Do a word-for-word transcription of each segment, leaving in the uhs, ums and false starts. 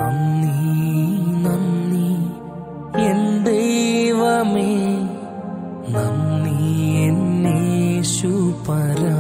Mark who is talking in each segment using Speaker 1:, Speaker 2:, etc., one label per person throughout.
Speaker 1: നന്ദി നന്ദി എൻ ദൈവമേ, നന്ദി എൻ യേശുപരാ.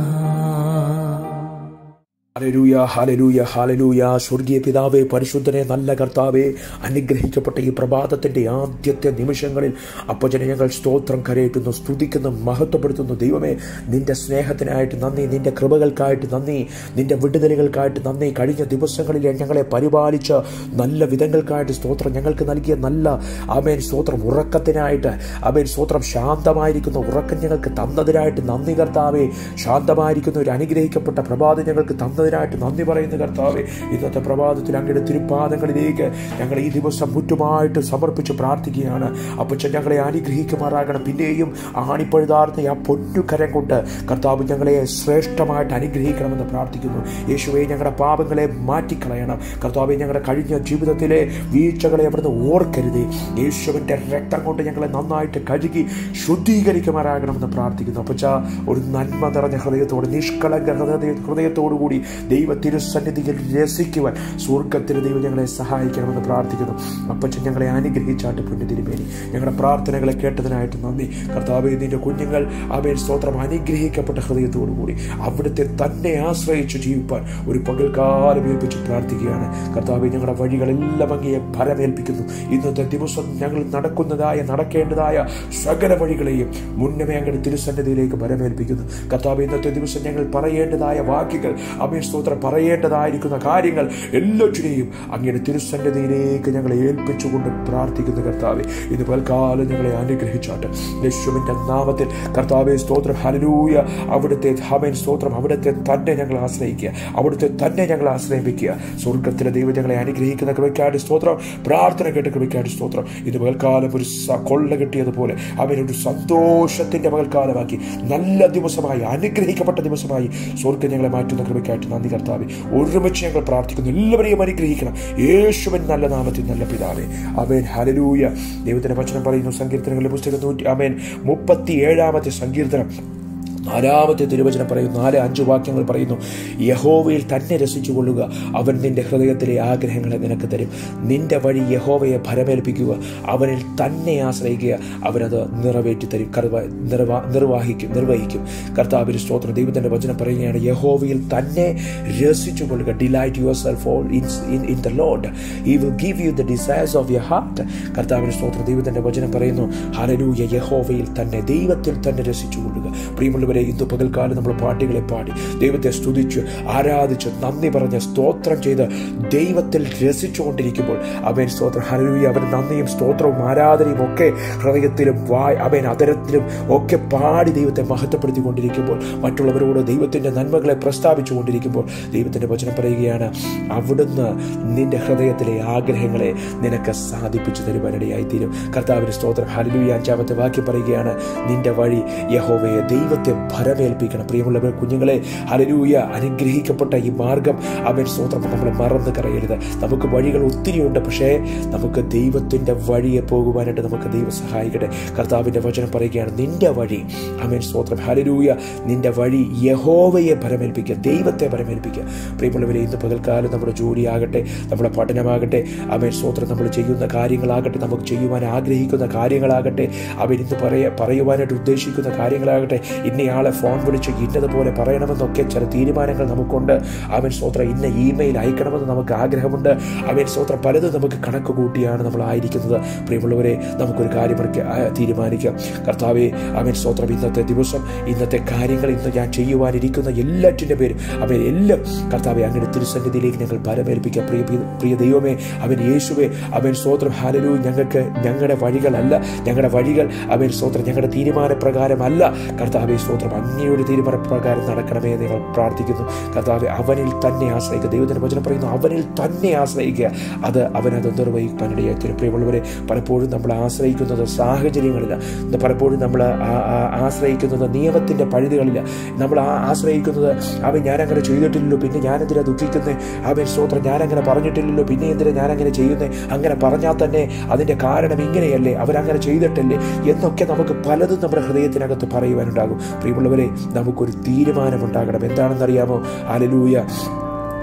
Speaker 2: ഹല്ലേലൂയ, ഹല്ലേലൂയ, ഹല്ലേലൂയ. സ്വർഗീയ പിതാവേ, പരിശുദ്ധനെ, നല്ല കർത്താവേ, അനുഗ്രഹിക്കപ്പെട്ട ഈ പ്രഭാതത്തിന്റെ ആദ്യത്തെ നിമിഷങ്ങളിൽ അപ്പച്ചനെ ഞങ്ങൾ സ്തോത്രം കരയറ്റുന്നു, സ്തുതിക്കുന്നു, മഹത്വപ്പെടുത്തുന്നു. ദൈവമേ, നിന്റെ സ്നേഹത്തിനായിട്ട് നന്ദി, നിന്റെ കൃപകൾക്കായിട്ട് നന്ദി, നിന്റെ വിടുതലുകൾക്കായിട്ട് നന്ദി. കഴിഞ്ഞ ദിവസങ്ങളിൽ ഞങ്ങളെ പരിപാലിച്ച നല്ല വിധങ്ങൾക്കായിട്ട് സ്തോത്രം. ഞങ്ങൾക്ക് നൽകിയ നല്ല ആമേൻ സ്തോത്രം ഉറക്കത്തിനായിട്ട് ആമേൻ സ്തോത്രം. ശാന്തമായിരിക്കുന്ന ഉറക്കം ഞങ്ങൾക്ക് തന്നതിനായിട്ട് നന്ദി കർത്താവേ. ശാന്തമായിരിക്കുന്ന ഒരു അനുഗ്രഹിക്കപ്പെട്ട പ്രഭാതം ഞങ്ങൾക്ക് തന്നതിനായിട്ട് നന്ദി പറയുന്ന കർത്താവേ. ഇന്നത്തെ പ്രഭാതത്തിൽ അങ്ങയുടെ തിരുപ്പാദങ്ങളിലേക്ക് ഞങ്ങൾ ഈ ദിവസം മുറ്റുമായിട്ട് സമർപ്പിച്ച് പ്രാർത്ഥിക്കുകയാണ്. അപ്പച്ചൻ ഞങ്ങളെ അനുഗ്രഹിക്കുമാറാകണം. പിന്നെയും ആണിപ്പഴുതാർന്ന ആ പൊന്നു കരം കൊണ്ട് കർത്താവ് ഞങ്ങളെ ശ്രേഷ്ഠമായിട്ട് അനുഗ്രഹിക്കണമെന്ന് പ്രാർത്ഥിക്കുന്നു. യേശുവേ, ഞങ്ങളുടെ പാപങ്ങളെ മാറ്റിക്കളയണം കർത്താവെ. ഞങ്ങളുടെ കഴിഞ്ഞ ജീവിതത്തിലെ വീഴ്ചകളെ അവിടുന്ന് ഓർക്കരുതേ. യേശുവിൻ്റെ രക്തം കൊണ്ട് ഞങ്ങളെ നന്നായിട്ട് കഴുകി ശുദ്ധീകരിക്കുമാറാകണമെന്ന് പ്രാർത്ഥിക്കുന്നു. അപ്പച്ച, ഒരു നന്മ നിറഞ്ഞ ഹൃദയത്തോട്, നിഷ്കളങ്ക ഹൃദയത്തോടുകൂടി ദൈവ തിരുസന്നിധിയിൽ രസിക്കുവാൻ സ്വർഗത്തിന് ദൈവം ഞങ്ങളെ സഹായിക്കണമെന്ന് പ്രാർത്ഥിക്കുന്നു. അപ്പച്ചൻ ഞങ്ങളെ അനുഗ്രഹിച്ചാട്ട് പൊന്നു തിരുമേനി. ഞങ്ങളുടെ പ്രാർത്ഥനകളെ കേട്ടതിനായിട്ട് നന്ദി കർത്താവേ. നിന്റെ കുഞ്ഞുങ്ങൾ ആമേൻ സ്തോത്രം അനുഗ്രഹിക്കപ്പെട്ട ഹൃദയത്തോടുകൂടി അവിടുത്തെ തന്നെ ആശ്രയിച്ച് ജീവിപ്പാൻ ഒരു പകൽക്കാലം ഏൽപ്പിച്ച് പ്രാർത്ഥിക്കുകയാണ് കർത്താവേ. ഞങ്ങളുടെ വഴികളെല്ലാം അങ്ങയെ ഭരമേൽപ്പിക്കുന്നു. ഇന്നത്തെ ദിവസം ഞങ്ങൾ നടക്കുന്നതായ നടക്കേണ്ടതായ സകല വഴികളെയും മുന്നമേ അങ്ങയുടെ തിരുസന്നിധിയിലേക്ക് ഭരമേൽപ്പിക്കുന്നു കർത്താവേ. ഇന്നത്തെ ദിവസം ഞങ്ങൾ പറയേണ്ടതായ വാക്കുകൾ ആമേൻ സ്തോത്രം, പറയേണ്ടതായിരിക്കുന്ന കാര്യങ്ങൾ എല്ലാറ്റിനെയും അങ്ങയുടെ തിരുസന്നിധിയിലേക്ക് ഞങ്ങളെ ഏൽപ്പിച്ചുകൊണ്ട് പ്രാർത്ഥിക്കുന്ന കർത്താവേ. ഇന്ന് പൽക്കാലം ഞങ്ങളെ അനുഗ്രഹിച്ചാട്ട് യേശുവിന്റെ നാമത്തിൽ കർത്താവേ സ്തോത്രം. ഹല്ലേലൂയ. അവിടുത്തെ ആമേൻ സ്തോത്രം, അവിടുത്തെ തന്നെ ഞങ്ങൾ ആശ്രയിക്കുക, അവിടുത്തെ തന്നെ ഞങ്ങൾ ആശ്രയിപ്പിക്കുക. സ്വർഗത്തിലെ ദൈവം ഞങ്ങളെ അനുഗ്രഹിക്കുന്ന കൃപയ്ക്കായിട്ട് സ്തോത്രം. പ്രാർത്ഥന കേട്ട കൃപയ്ക്കായിട്ട് സ്തോത്രം. ഇത് പകൽക്കാലം ഒരു കൊള്ള കിട്ടിയതുപോലെ അവൻ ഒരു സന്തോഷത്തിന്റെ പകൽക്കാലമാക്കി നല്ല ദിവസമായി, അനുഗ്രഹിക്കപ്പെട്ട ദിവസമായി സ്വർഗം ഞങ്ങളെ മാറ്റുന്ന കൃപയ്ക്കായിട്ട് നന്ദി കർത്താവേ. ഒരുമിച്ച് ഞങ്ങൾ പ്രാർത്ഥിക്കുന്നു. എല്ലാവരെയും അനുഗ്രഹിക്കണം യേശുവിൻ നല്ല നാമത്തിൽ, നല്ല പിതാവേ. ആമേൻ. ഹല്ലേലൂയ. ദൈവത്തിന്റെ വചനം പറയുന്നു സങ്കീർത്തനങ്ങളുടെ പുസ്തകം നൂറ്റി ആമേൻ മുപ്പത്തി ഏഴാമത്തെ സങ്കീർത്തനം നാലാമത്തെ തിരുവചനം പറയുന്നു, നാല് അഞ്ച് വാക്യങ്ങൾ പറയുന്നു, യഹോവയിൽ തന്നെ രസിച്ചു കൊള്ളുക, അവൻ നിന്റെ ഹൃദയത്തിലെ ആഗ്രഹങ്ങളെ നിനക്ക് തരും. നിന്റെ വഴി യഹോവയെ ഭരമേൽപ്പിക്കുക, അവനിൽ തന്നെ ആശ്രയിക്കുക, അവനത് നിറവേറ്റി തരും, നിർവാ നിർവാഹിക്കും നിർവഹിക്കും. കർത്താവിന്റെ സ്തോത്രം. ദൈവത്തിന്റെ വചനം പറയുകയാണ്, യഹോവയിൽ തന്നെ രസിച്ചു കൊള്ളുക. Delight yourself all in in the Lord, he will give you the desires of your heart. കർത്താവിന്റെ സ്തോത്രം. ദൈവത്തിന്റെ വചനം പറയുന്നു, ഹല്ലേലൂയ, യഹോവയിൽ തന്നെ, ദൈവത്തിൽ തന്നെ രസിച്ചു കൊള്ളുക. പ്രിയമുള്ളവരെ, ഇന്ന് പകൽക്കാലം നമ്മൾ പാട്ടുകളെ പാടി ദൈവത്തെ സ്തുതിച്ച് ആരാധിച്ച് നന്ദി പറഞ്ഞ് സ്തോത്രം ചെയ്ത് ദൈവത്തിൽ രസിച്ചുകൊണ്ടിരിക്കുമ്പോൾ അവൻ സ്തോത്രം. ഹല്ലേലൂയ. അവൻ നന്ദിയും സ്തോത്രവും ആരാധനയും ഒക്കെ ഹൃദയത്തിലും വായ് അവൻ അതരത്തിലും ഒക്കെ പാടി ദൈവത്തെ മഹത്വപ്പെടുത്തിക്കൊണ്ടിരിക്കുമ്പോൾ, മറ്റുള്ളവരോട് ദൈവത്തിന്റെ നന്മകളെ പ്രസ്താവിച്ചു കൊണ്ടിരിക്കുമ്പോൾ ദൈവത്തിന്റെ വചനം പറയുകയാണ്, അവിടുന്ന് നിന്റെ ഹൃദയത്തിലെ ആഗ്രഹങ്ങളെ നിനക്ക് സാധിപ്പിച്ചു തരുവാനിടയായിത്തീരും. കർത്താവിന്റെ സ്തോത്രം. ഹല്ലേലൂയ. അഞ്ചാമത്തെ വാക്യം പറയുകയാണ്, നിന്റെ വഴി യഹോവയെ, ദൈവത്തെ ഭരമേൽപ്പിക്കണം. പ്രിയമുള്ളവർ, കുഞ്ഞുങ്ങളെ, ഹല്ലേലൂയ, അനുഗ്രഹിക്കപ്പെട്ട ഈ മാർഗം അവൻ സ്തോത്രം നമ്മൾ മറന്നു കളയരുത്. നമുക്ക് വഴികൾ ഒത്തിരിയുണ്ട്, പക്ഷേ നമുക്ക് ദൈവത്തിന്റെ വഴിയെ പോകുവാനായിട്ട് നമുക്ക് ദൈവം സഹായിക്കട്ടെ. കർത്താവിന്റെ വചനം പറയുകയാണ്, നിന്റെ വഴി അവൻ സ്തോത്രം. ഹല്ലേലൂയ. നിന്റെ വഴി യഹോവയെ ഭരമേൽപ്പിക്കുക, ദൈവത്തെ ഭരമേൽപ്പിക്കുക. പ്രിയമുള്ളവരെ, ഇന്ന് പകൽക്കാലം നമ്മുടെ ജോലിയാകട്ടെ, നമ്മുടെ പഠനമാകട്ടെ, അവൻ സ്തോത്രം, നമ്മൾ ചെയ്യുന്ന കാര്യങ്ങളാകട്ടെ, നമുക്ക് ചെയ്യുവാൻ ആഗ്രഹിക്കുന്ന കാര്യങ്ങളാകട്ടെ, അവൻ ഇന്ന് പറയ പറയുവാനായിട്ട് ഉദ്ദേശിക്കുന്ന കാര്യങ്ങളാകട്ടെ, ഇന്നയാളെ ഫോൺ വിളിച്ച് ഇന്നതുപോലെ പറയണമെന്നൊക്കെ ചില തീരുമാനങ്ങൾ നമുക്കുണ്ട്. അവൻ സ്തോത്രം, ഇന്ന ഇമെയിൽ അയക്കണമെന്ന് നമുക്ക് ആഗ്രഹമുണ്ട്. അവൻ സ്തോത്രം, പലതും നമുക്ക് കണക്ക് കൂട്ടിയാണ് നമ്മൾ ആയിരിക്കുന്നത്. പ്രിയമുള്ളവരെ, നമുക്കൊരു കാര്യം തീരുമാനിക്കാം. കർത്താവെ, അവൻ സ്തോത്രം, ഇന്നത്തെ ദിവസം, ഇന്നത്തെ കാര്യങ്ങൾ, ഇന്ന് ഞാൻ ചെയ്യുവാനിരിക്കുന്ന എല്ലാറ്റിൻ്റെ പേരും അവൻ എല്ലാം കർത്താവെ അങ്ങയുടെ തിരുസന്നിധിയിലേക്ക് ഞങ്ങൾ ഭരമേൽപ്പിക്കാം. പ്രിയ പ്രിയ ദൈവമേ, അവൻ യേശുവെ, അവൻ സ്തോത്രം. ഹല്ലേലൂയ. ഞങ്ങൾക്ക് ഞങ്ങളുടെ വഴികളല്ല, ഞങ്ങളുടെ വഴികൾ അവൻ സ്തോത്രം ഞങ്ങളുടെ തീരുമാനപ്രകാരമല്ല. കർത്താവെ സ്തോത്രം, അങ്ങയുടെ തീരുമാനപ്രകാരം നടക്കണമേ എന്ന് ഞങ്ങൾ പ്രാർത്ഥിക്കുന്നു. കർത്താവെ, അവനിൽ തന്നെ ആശ്രയിക്കുക. ദൈവത്തിന്റെ വചനം പറയുന്നു, അവനിൽ തന്നെ ആശ്രയിക്കുക, അത് അവനത് നിർവഹിക്കാനിടയായി. പ്രിയമുള്ളവരെ, പലപ്പോഴും നമ്മൾ ആശ്രയിക്കുന്നത് സാഹചര്യങ്ങളില്ല, പലപ്പോഴും നമ്മൾ ആശ്രയിക്കുന്നത് നിയമത്തിന്റെ പഴുതുകളില്ല, നമ്മൾ ആശ്രയിക്കുന്നത് അവൻ ഞാനങ്ങനെ ചെയ്തിട്ടില്ലല്ലോ, പിന്നെ ഞാനെന്തിനാ ദുഃഖിക്കുന്നത്, അവൻ സ്തോത്രം ഞാനങ്ങനെ പറഞ്ഞിട്ടില്ലല്ലോ, പിന്നെ എന്തിനാ ഞാനങ്ങനെ ചെയ്യുന്നത്, അങ്ങനെ പറഞ്ഞാൽ തന്നെ അതിന്റെ കാരണം ഇങ്ങനെയല്ലേ, അവരങ്ങനെ ചെയ്തിട്ടല്ലേ എന്നൊക്കെ നമുക്ക് പലതും നമ്മുടെ ഹൃദയത്തിനകത്ത് പറയുവാനുണ്ടാകും. പ്രിയമുള്ളവരെ, നമുക്കൊരു തീരുമാനമുണ്ടാകണം. എന്താണെന്നറിയാമോ? ഹല്ലേലൂയ.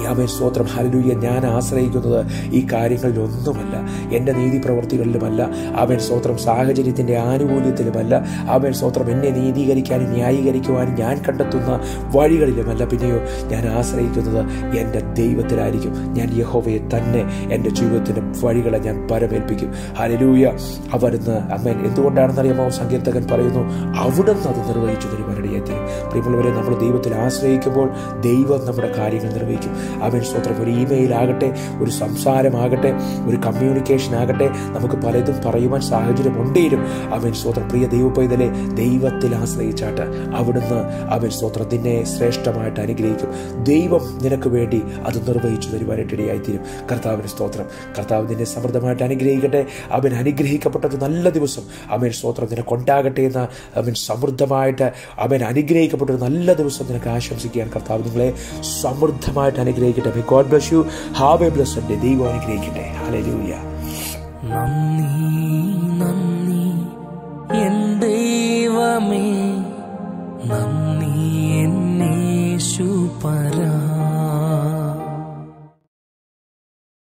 Speaker 2: ആമേൻ സ്തോത്രം. ഹല്ലേലൂയ. ഞാൻ ആശ്രയിക്കുന്നത് ഈ കാര്യങ്ങളിലൊന്നുമല്ല, എൻ്റെ നീതി പ്രവൃത്തികളിലുമല്ല, ആമേൻ സ്തോത്രം, സാഹചര്യത്തിൻ്റെ ആനുകൂല്യത്തിലുമല്ല, ആമേൻ സ്തോത്രം, എന്നെ നീതീകരിക്കാനും ന്യായീകരിക്കുവാനും ഞാൻ കണ്ടെത്തുന്ന വഴികളിലുമല്ല, പിന്നെയോ ഞാൻ ആശ്രയിക്കുന്നത് എൻ്റെ ദൈവത്തിലായിരിക്കും. ഞാൻ യഹോവയെ തന്നെ എൻ്റെ ജീവിതത്തിൻ്റെ വഴികളെ ഞാൻ പരമേൽപ്പിക്കും. ഹല്ലേലൂയ. അവിടുന്ന് ആമേൻ എന്തുകൊണ്ടാണെന്നറിയാമോ? സങ്കീർത്തകൻ പറയുന്നു, അവിടുന്ന് അത് നിർവഹിച്ചു തരുവാനിടയായി തീരും. പ്രിയമുള്ളവരെ, നമ്മൾ ദൈവത്തിൽ ആശ്രയിക്കുമ്പോൾ ദൈവം നമ്മുടെ കാര്യങ്ങൾ നിർവഹിക്കും. ആമേൻ സ്തോത്രം. ഒരു ഇമെയിൽ ആകട്ടെ, ഒരു സംസാരമാകട്ടെ, ഒരു കമ്മ്യൂണിക്കേഷൻ ആകട്ടെ, നമുക്ക് പലതും പറയുവാൻ സാഹചര്യം ഉണ്ടെങ്കിലും ആമേൻ സ്തോത്രം, പ്രിയ ദൈവ പൈതലെ, ദൈവത്തിൽ ആശ്രയിച്ചാട്ട് അവിടുന്ന് ആമേൻ സ്തോത്രം നിന്നെ ശ്രേഷ്ഠമായിട്ട് അനുഗ്രഹിക്കും. ദൈവം നിനക്ക് വേണ്ടി അത് നിർവഹിച്ചു തരുവാനായിട്ട് ഇടയായിത്തീരും. കർത്താവിന് സ്തോത്രം. കർത്താവ് നിന്നെ സമൃദ്ധമായിട്ട് അനുഗ്രഹിക്കട്ടെ. അവൻ അനുഗ്രഹിക്കപ്പെട്ട ഒരു നല്ല ദിവസം ആമേൻ സ്തോത്രം നിനക്കുണ്ടാകട്ടെ എന്ന് അവൻ സമൃദ്ധമായിട്ട് അവൻ അനുഗ്രഹിക്കപ്പെട്ട ഒരു നല്ല ദിവസം നിനക്ക് ആശംസിക്കുകയാണ്. കർത്താവ് നിങ്ങളെ സമൃദ്ധമായിട്ട് അനുഗ്രഹിക്കട്ടെ. May God bless you. Have a blessed day. ദൈവം അനുഗ്രഹിക്കട്ടെ. ഹല്ലേലൂയ.
Speaker 1: നന്ദി നന്ദി എൻ ദൈവമേ, നന്ദി എന്നേശു പര